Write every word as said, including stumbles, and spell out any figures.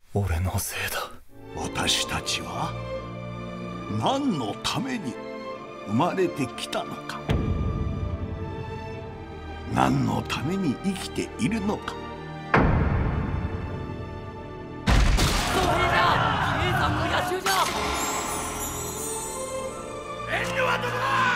俺のせいだ。 私たちは何のために生まれてきたのか、何のために生きているのか。 僧兵じゃ、比叡山の野襲じゃ。 遠慮はどこだ。